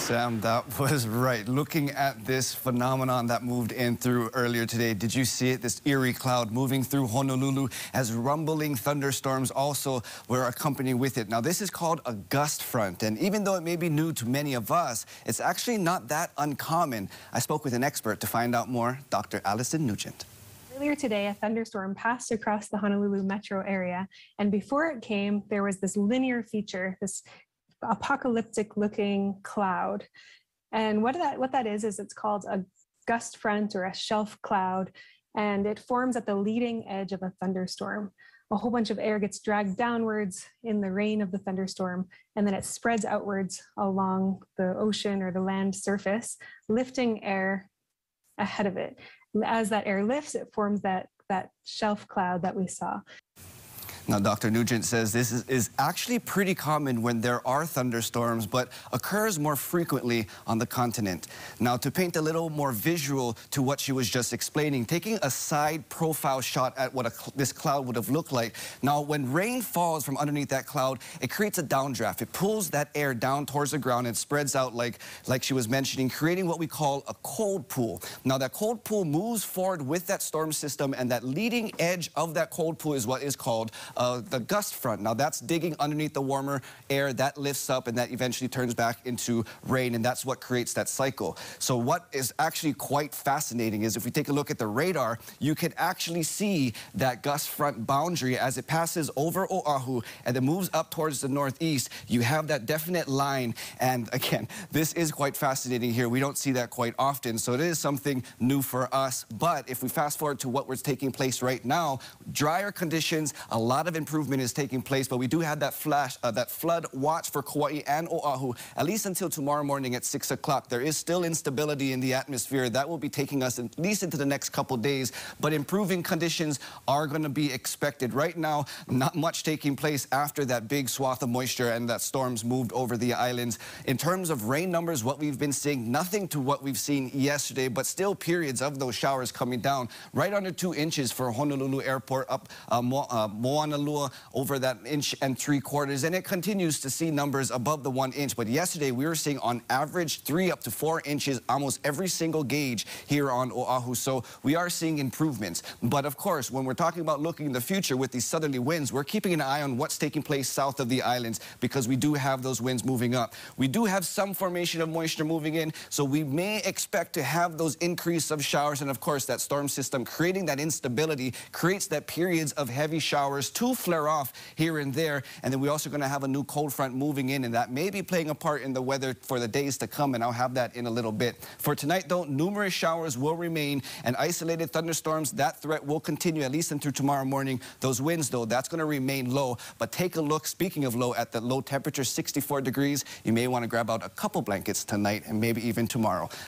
Sam, that was right. Looking at this phenomenon that moved in through earlier today, did you see it? This eerie cloud moving through Honolulu as rumbling thunderstorms also were accompanying with it. Now, this is called a gust front, and even though it may be new to many of us, it's actually not that uncommon. I spoke with an expert to find out more, Dr. Alison Nugent. Earlier today, a thunderstorm passed across the Honolulu metro area, and before it came, there was this linear feature, this apocalyptic-looking cloud. And what that is it's called a gust front or a shelf cloud, and it forms at the leading edge of a thunderstorm. A whole bunch of air gets dragged downwards in the rain of the thunderstorm, and then it spreads outwards along the ocean or the land surface, lifting air ahead of it. As that air lifts, it forms that shelf cloud that we saw. Now, Dr. Nugent says this is actually pretty common when there are thunderstorms, but occurs more frequently on the continent. Now, to paint a little more visual to what she was just explaining, taking a side profile shot at what this cloud would have looked like. Now, when rain falls from underneath that cloud, it creates a downdraft. It pulls that air down towards the ground and spreads out like she was mentioning, creating what we call a cold pool. Now, that cold pool moves forward with that storm system, and that leading edge of that cold pool is what is called the gust front. Now, that's digging underneath the warmer air that lifts up, and that eventually turns back into rain, and that's what creates that cycle. So what is actually quite fascinating is if we take a look at the radar, you can actually see that gust front boundary as it passes over Oahu and then moves up towards the northeast. You have that definite line, and again, this is quite fascinating here. We don't see that quite often, so it is something new for us. But if we fast forward to what was taking place right now, drier conditions, a lot of improvement is taking place, but we do have that flood watch for Kauai and Oahu, at least until tomorrow morning at 6 o'clock. There is still instability in the atmosphere. That will be taking us at least into the next couple days, but improving conditions are going to be expected. Right now, not much taking place after that big swath of moisture and that storms moved over the islands. In terms of rain numbers, what we've been seeing, nothing to what we've seen yesterday, but still periods of those showers coming down. Right under 2 inches for Honolulu Airport, up Moana over that 1.75 inches, and it continues to see numbers above the 1 inch. But yesterday we were seeing on average 3 up to 4 inches almost every single gauge here on Oahu. So we are seeing improvements. But of course, when we're talking about looking in the future with these southerly winds, we're keeping an eye on what's taking place south of the islands, because we do have those winds moving up. We do have some formation of moisture moving in, so we may expect to have those increase of showers, and of course that storm system creating that instability creates that periods of heavy showers to flare off here and there. And then we're also going to have a new cold front moving in, and that may be playing a part in the weather for the days to come, and I'll have that in a little bit. For tonight, though, numerous showers will remain, and isolated thunderstorms, that threat will continue at least until tomorrow morning. Those winds, though, that's going to remain low. But take a look, speaking of low, at the low temperature, 64 degrees. You may want to grab out a couple blankets tonight and maybe even tomorrow.